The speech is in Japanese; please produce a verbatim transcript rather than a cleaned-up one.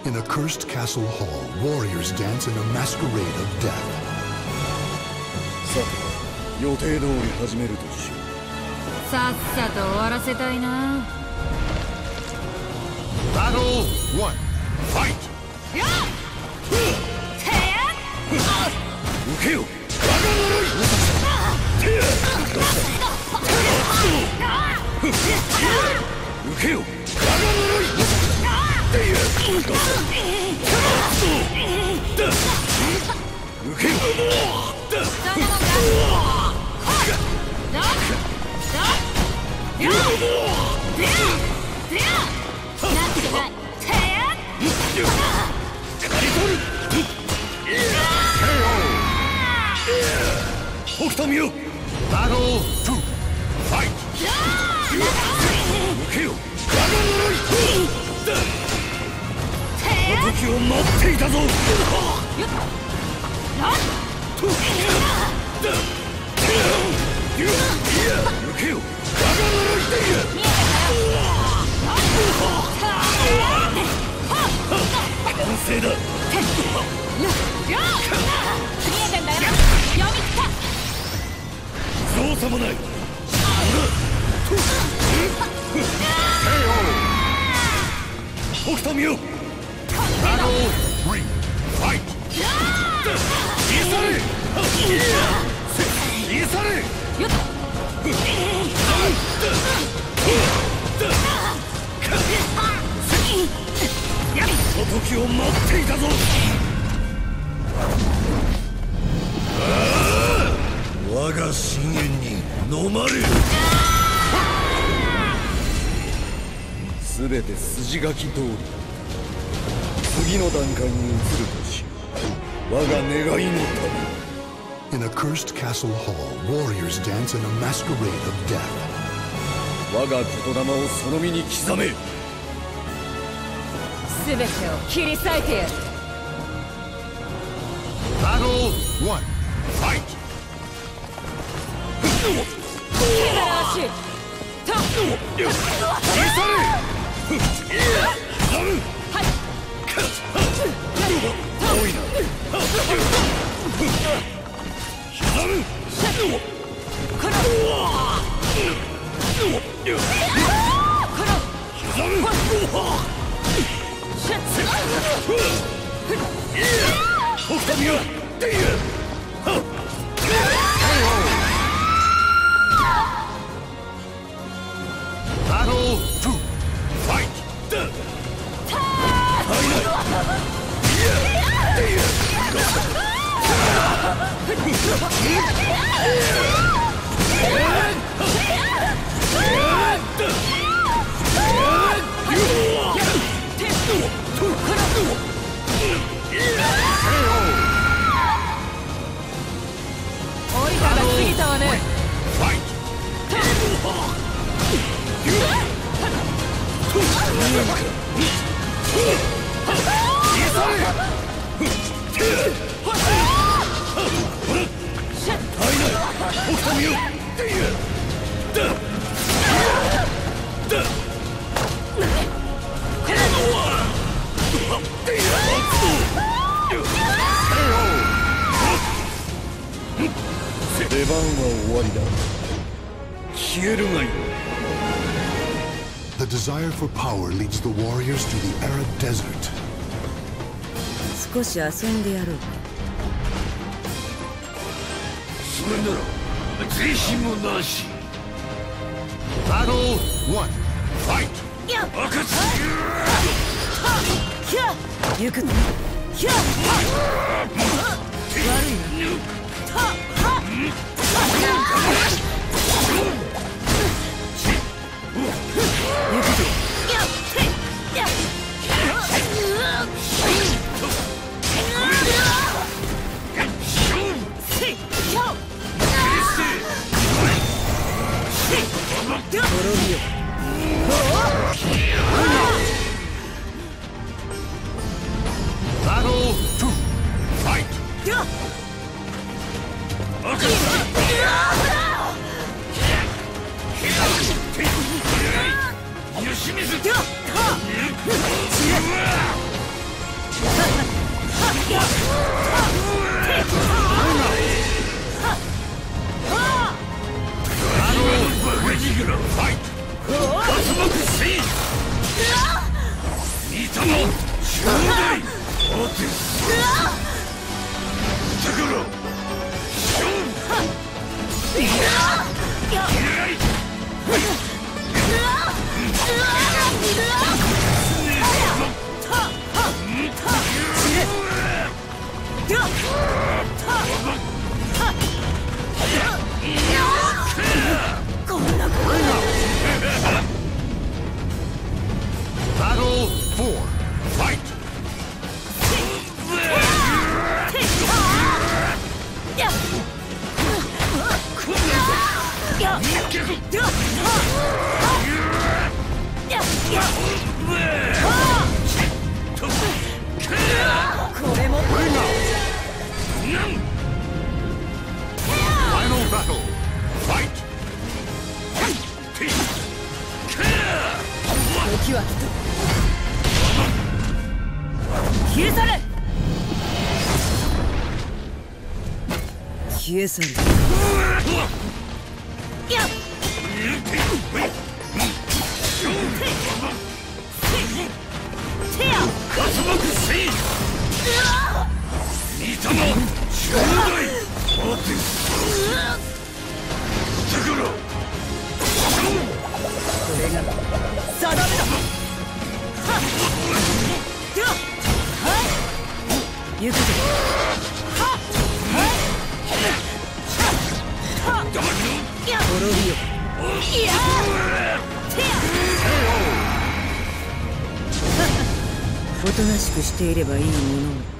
In a cursed castle hall, warriors dance in a masquerade of death. さて、予定通り始めるとしよう。さっさと終わらせたいな。 Battle one, fight! やっ！てやっ！ 受けよ！我が呪い！てや！受けよ！我が呪い！てや！受けよ！ そんなもんか。なってない。てやっ！ 北斗見よ！ Battle two, fight! 受けよ！我が呪い！時を待っていたぞ！受けよ！我が呪いでや！完成だ！ 見えてんだよ！読み切った！ 造作もない！北斗見よ！ Battle three, fight! 癒され！癒され！ よっ！ 時を待っていたぞ！我が深淵に飲まれる！すべて筋書き通り次の段階に移るとし我が願いのため。 In a cursed castle hall, warriors dance in a masquerade of death. 我が言霊をその身に刻め。 すべてを切り裂いてやる。 Battle one, fight! 手柄足と癒され！ はい多いな。刻む！ このこの刻む！ シャツ北斗見よ！てや！ Battle two, fight! 降りたが過ぎたわね。 出番は終わりだ。消えるがいい。 The desire for power leads the warriors to the arid desert. 少し遊んでやろう。 それなら是非もなし。 Battle one, fight! 行くぞ。悪いな。 Battle two, fight! よし水！ Battle four. Fight! Final battle. Fight! 時は来た。消え去れ。消え去れ。これが定めだ。行くぞ。滅びよ。おとなしくしていればいいものを。